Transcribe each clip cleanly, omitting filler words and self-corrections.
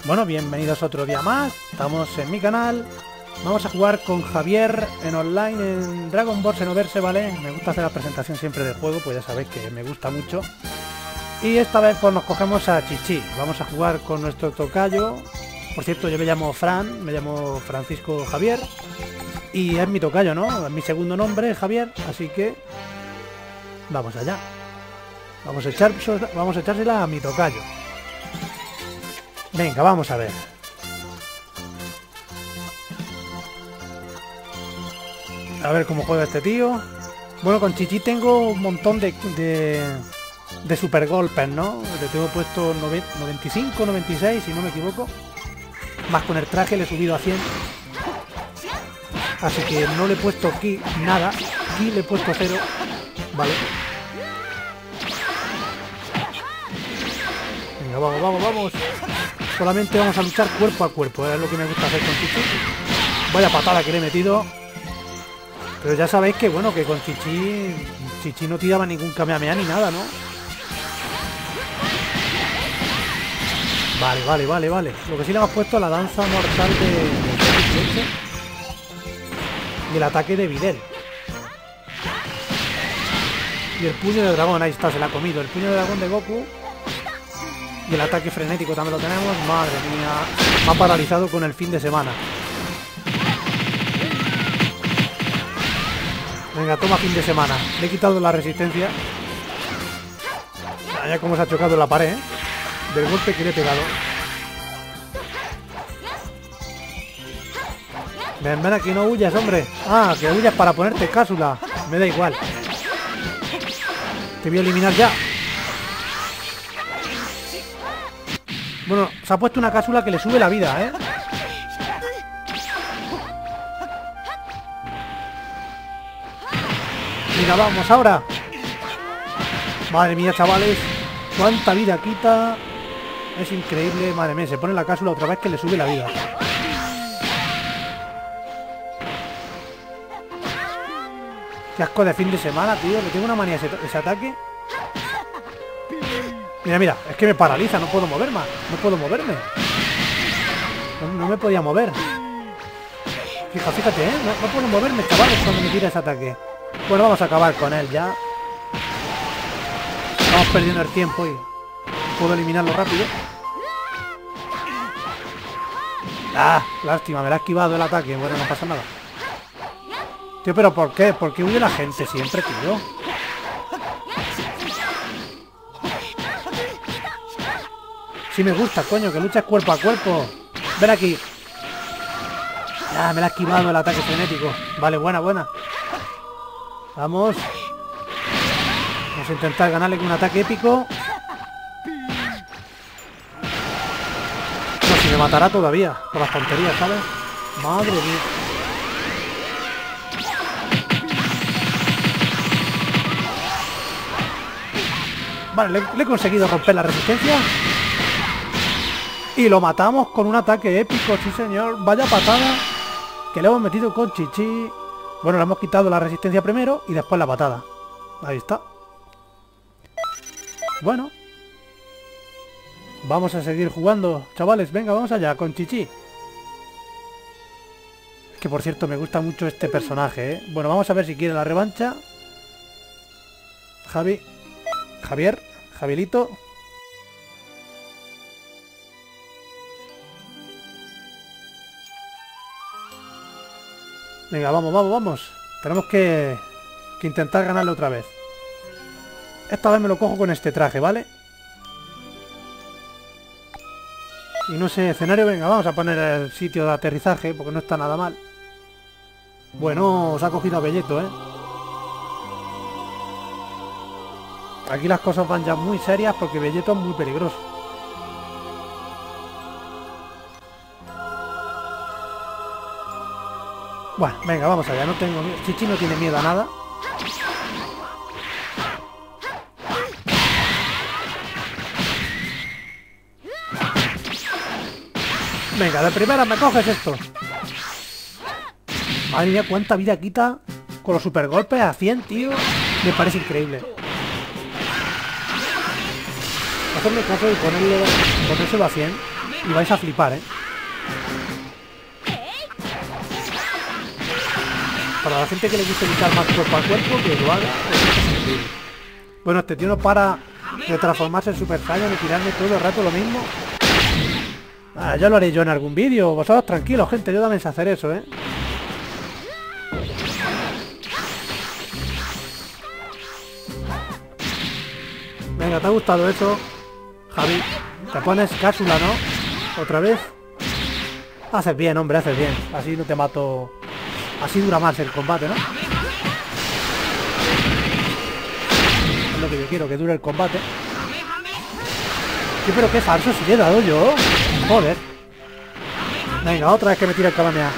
Bueno, bienvenidos otro día más. Estamos en mi canal. Vamos a jugar con Javier en online en Dragon Ball Xenoverse, ¿vale? Me gusta hacer la presentación siempre del juego, pues ya sabéis que me gusta mucho. Y esta vez pues nos cogemos a Chichi. Vamos a jugar con nuestro tocayo. Por cierto, yo me llamo Fran, me llamo Francisco Javier. Y es mi tocayo, ¿no? Es mi segundo nombre, Javier, así que... vamos allá. Vamos a echársela a mi tocayo. Venga, vamos a ver. A ver cómo juega este tío. Bueno, con Chichi tengo un montón de super golpes, ¿no? Le tengo puesto 95, 96, si no me equivoco. Más con el traje le he subido a 100. Así que no le he puesto aquí nada. Aquí le he puesto 0. Vale. Venga, vamos, vamos, vamos. Solamente vamos a luchar cuerpo a cuerpo. Es lo que me gusta hacer con Chichi. Vaya patada que le he metido. Pero ya sabéis que, bueno, que con Chichi no tiraba ningún Kamehameha ni nada, ¿no? Vale, vale, vale, vale. Lo que sí le hemos puesto la danza mortal de y el ataque de Videl. Y el puño de dragón, ahí está, se la ha comido. El puño de dragón de Goku. Y el ataque frenético también lo tenemos. Madre mía, me ha paralizado con el fin de semana. Venga, toma fin de semana. Le he quitado la resistencia. Vaya cómo se ha chocado en la pared, ¿eh? Del golpe que le he pegado. Ven, ven aquí, no huyas, hombre. Ah, que huyas para ponerte cápsula. Me da igual. Te voy a eliminar ya. Bueno, se ha puesto una cápsula que le sube la vida, ¿eh? Mira, vamos ahora. Madre mía, chavales. Cuánta vida quita. Es increíble. Madre mía, se pone la cápsula otra vez que le sube la vida. Qué asco de fin de semana, tío. Le tengo una manía ese ataque. Mira, mira, es que me paraliza, no puedo mover más. No puedo moverme. No me podía mover. Fíjate, ¿eh? No puedo moverme, chavales, cuando me tira ese ataque. Bueno, vamos a acabar con él ya. Estamos perdiendo el tiempo y puedo eliminarlo rápido. Ah, lástima, me la ha esquivado el ataque. Bueno, no pasa nada. Tío, pero ¿por qué? ¿Por qué huye la gente siempre, tío? Sí me gusta, coño, que luches cuerpo a cuerpo. Ven aquí. Ah, me la ha esquivado el ataque frenético. Vale, buena, buena. Vamos. Vamos a intentar ganarle con un ataque épico. No, si me matará todavía. Por las tonterías, ¿sabes? Madre mía. Vale, le he conseguido romper la resistencia. Y lo matamos con un ataque épico, sí señor. Vaya patada que le hemos metido con Chichi. Bueno, le hemos quitado la resistencia primero y después la patada. Ahí está. Bueno. Vamos a seguir jugando, chavales. Venga, vamos allá con Chichi. Que por cierto me gusta mucho este personaje, ¿eh? Bueno, vamos a ver si quiere la revancha. Javier, Javierito. Venga, vamos, vamos, vamos. Tenemos que intentar ganarle otra vez. Esta vez me lo cojo con este traje, ¿vale? Y no sé, escenario, venga, vamos a poner el sitio de aterrizaje, porque no está nada mal. Bueno, os ha cogido a Belleto, ¿eh? Aquí las cosas van ya muy serias porque Belleto es muy peligroso. Bueno, venga, vamos allá. No tengo miedo. Chichi no tiene miedo a nada. Venga, de primera me coges esto. Madre mía, cuánta vida quita con los super golpes a 100, tío. Me parece increíble. Hacerme caso y ponérselo a 100. y vais a flipar, ¿eh? Para la gente que le guste luchar más cuerpo a cuerpo, que lo haga. Bueno, este tío no para de transformarse en Super Saiyan y tirarme todo el rato lo mismo. Ah, ya lo haré yo en algún vídeo. Vosotros tranquilos, gente, yo también sé hacer eso, ¿eh? Venga, ¿te ha gustado eso, Javi? Te pones cápsula, ¿no? ¿Otra vez? Haces bien, hombre, haces bien. Así no te mato. Así dura más el combate, ¿no? Es lo que yo quiero, que dure el combate. Sí, pero qué falso si le he dado yo. Joder. Venga, otra vez que me tira el Kamehameha.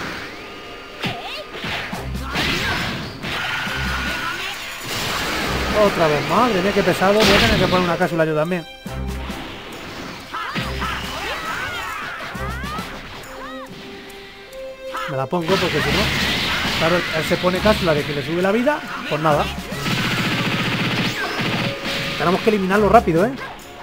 Otra vez, madre mía, qué pesado. Voy a tener que poner una cápsula yo también. Me la pongo porque si no... Claro, él se pone cápsula de que le sube la vida. Pues nada. Tenemos que eliminarlo rápido, ¿eh?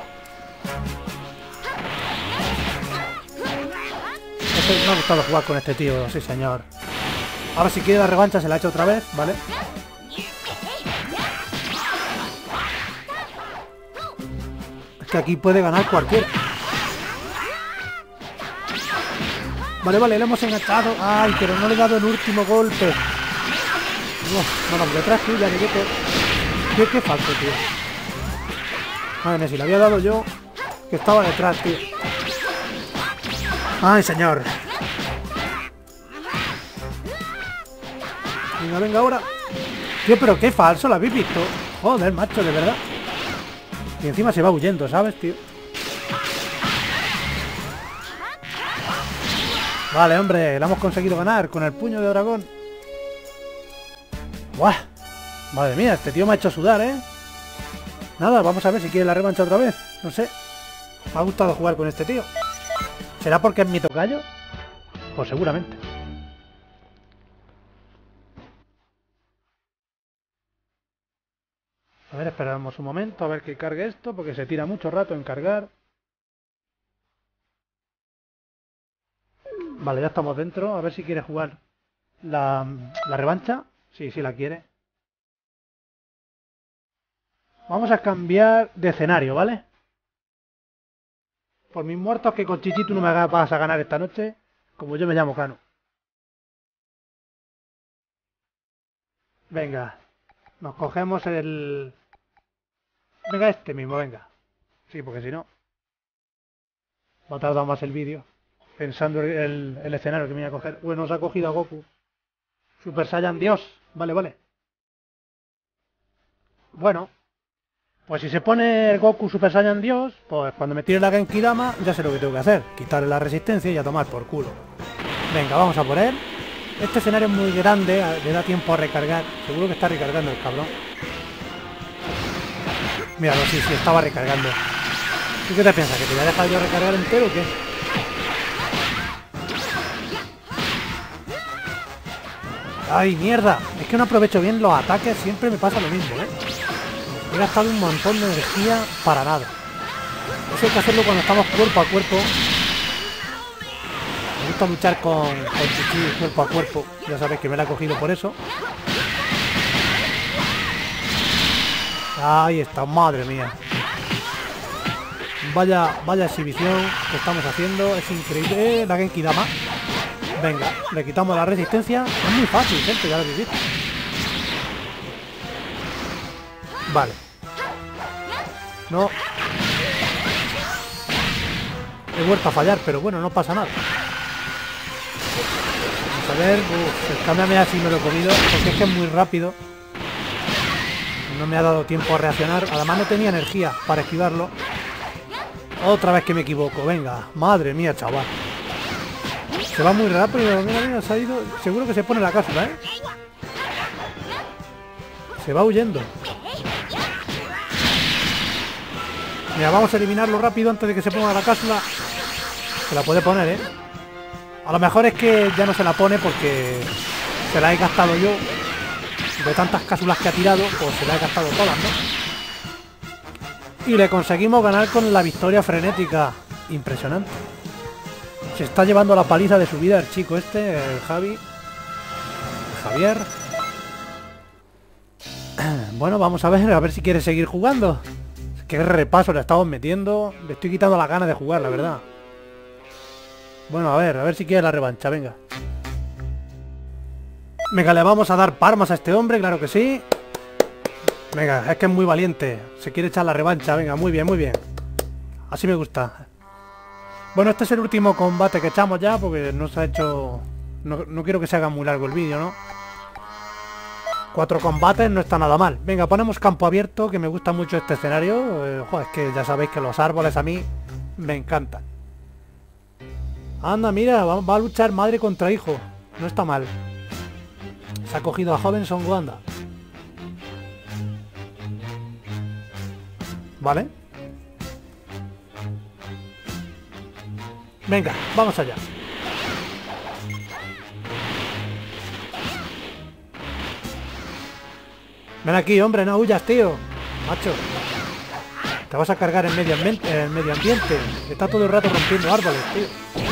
Me ha gustado jugar con este tío, sí señor. Ahora si quiere la revancha se la ha hecho otra vez, ¿vale? Es que aquí puede ganar cualquiera. Vale, vale, lo hemos enganchado. Ay, pero no le he dado el último golpe. No, detrás tuya, que qué falso, tío. Madre mía, si le había dado yo, que estaba detrás, tío. Ay, señor. Venga, venga, ahora. Tío, pero qué falso, ¿lo habéis visto? Joder, macho, de verdad. Y encima se va huyendo, ¿sabes, tío? Vale, hombre, la hemos conseguido ganar con el puño de dragón. ¡Buah! Madre mía, este tío me ha hecho sudar, ¿eh? Nada, vamos a ver si quiere la revancha otra vez. No sé. Me ha gustado jugar con este tío. ¿Será porque es mi tocayo? Pues seguramente. A ver, esperamos un momento a ver que cargue esto, porque se tira mucho rato en cargar. Vale, ya estamos dentro. A ver si quiere jugar la revancha. Sí, sí la quiere. Vamos a cambiar de escenario, ¿vale? Por mis muertos que con Chichi tú no me vas a ganar esta noche, como yo me llamo Cano. Venga. Nos cogemos el... Venga, este mismo, venga. Sí, porque si no... Va a tardar más el vídeo. Pensando el escenario que me voy a coger. Bueno, se ha cogido a Goku. Super Saiyan Dios. Vale, vale. Bueno. Pues si se pone el Goku Super Saiyan Dios, pues cuando me tire la Genki Dama, ya sé lo que tengo que hacer. Quitarle la resistencia y a tomar por culo. Venga, vamos a por él. Este escenario es muy grande, le da tiempo a recargar. Seguro que está recargando el cabrón. Míralo, sí, estaba recargando. ¿Tú qué te piensas? ¿Que te voy a dejar yo recargar entero o qué? ¡Ay, mierda! Es que no aprovecho bien los ataques, siempre me pasa lo mismo, ¿eh? He gastado un montón de energía para nada. Eso hay que hacerlo cuando estamos cuerpo a cuerpo. Me gusta luchar con Chichi cuerpo a cuerpo. Ya sabéis que me la he cogido por eso. Ahí está, madre mía. Vaya exhibición que estamos haciendo. Es increíble. La Genki Dama. Venga, le quitamos la resistencia. Es muy fácil, gente, ya lo habéis visto. Vale. No. He vuelto a fallar, pero bueno, no pasa nada. Vamos a ver. El Kamehameha sí me lo he comido, porque es que es muy rápido. No me ha dado tiempo a reaccionar. Además no tenía energía para esquivarlo. Otra vez que me equivoco. Venga, madre mía, chaval. Se va muy rápido. Mira, mira, se ha ido. Seguro que se pone la cápsula, ¿eh? Se va huyendo. Mira, vamos a eliminarlo rápido antes de que se ponga la cápsula. Se la puede poner, ¿eh? A lo mejor es que ya no se la pone porque se la he gastado yo. De tantas cápsulas que ha tirado, pues se la he gastado todas, ¿no? Y le conseguimos ganar con la victoria frenética. Impresionante. Se está llevando la paliza de su vida el chico este, el Javier. Bueno, vamos a ver si quiere seguir jugando. Qué repaso le estamos metiendo. Le estoy quitando las ganas de jugar, la verdad. Bueno, a ver si quiere la revancha, venga. Venga, le vamos a dar palmas a este hombre, claro que sí. Venga, es que es muy valiente. Se quiere echar la revancha, venga, muy bien, muy bien. Así me gusta. Bueno, este es el último combate que echamos ya, porque no se ha hecho... No quiero que se haga muy largo el vídeo, ¿no? 4 combates no está nada mal. Venga, ponemos campo abierto, que me gusta mucho este escenario. Joder, es que ya sabéis que los árboles a mí me encantan. Anda, mira, va a luchar madre contra hijo. No está mal. Se ha cogido a joven Son Wanda. Vale. Venga, vamos allá. Ven aquí, hombre, no huyas, tío. Macho. Te vas a cargar en medio ambiente. Está todo el rato rompiendo árboles, tío.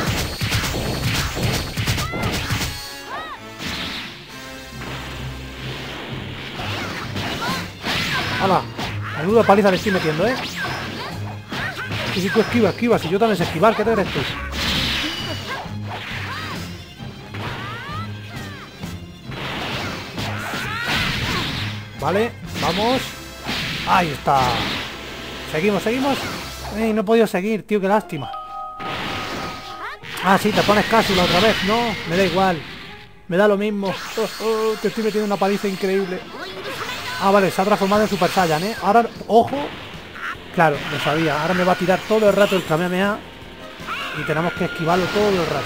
¡Hala! Menuda paliza le estoy metiendo, ¿eh? Y si tú esquivas, si yo también sé esquivar, ¿qué te crees tú? Vale, vamos. Ahí está. Seguimos. No he podido seguir, tío, qué lástima. Ah, sí, te pones cápsula otra vez. No, me da igual. Me da lo mismo. Te estoy metiendo una paliza increíble. Ah, vale, se ha transformado en Super Saiyan, ¿eh? Ahora, ojo. Claro, lo sabía. Ahora me va a tirar todo el rato el Kamehameha. Y tenemos que esquivarlo todo el rato.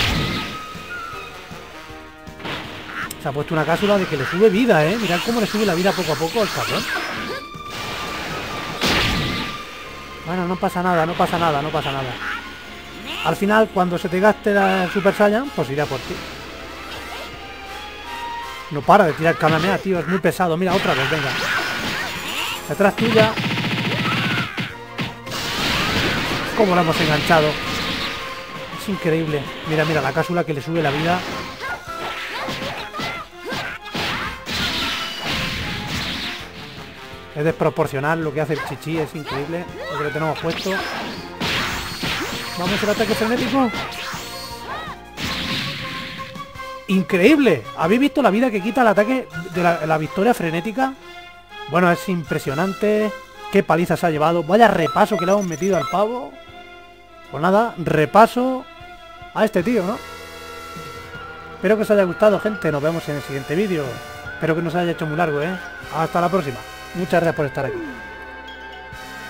Se ha puesto una cápsula de que le sube vida, ¿eh? Mirad cómo le sube la vida poco a poco al cabrón. Bueno, no pasa nada. Al final, cuando se te gaste la Super Saiyan, pues irá por ti. No para de tirar Kamehameha, tío. Es muy pesado. Mira, otra vez, venga. Detrás tuya. Cómo lo hemos enganchado. Es increíble. Mira, la cápsula que le sube la vida. Es desproporcional lo que hace el chichi, es increíble lo que le tenemos puesto. Vamos al ataque frenético. ¡Increíble! ¿Habéis visto la vida que quita el ataque de la victoria frenética? Bueno, es impresionante. Qué paliza se ha llevado. Vaya repaso que le hemos metido al pavo. Pues nada, repaso a este tío, ¿no? Espero que os haya gustado, gente. Nos vemos en el siguiente vídeo. Espero que no se haya hecho muy largo, ¿eh? Hasta la próxima. Muchas gracias por estar aquí.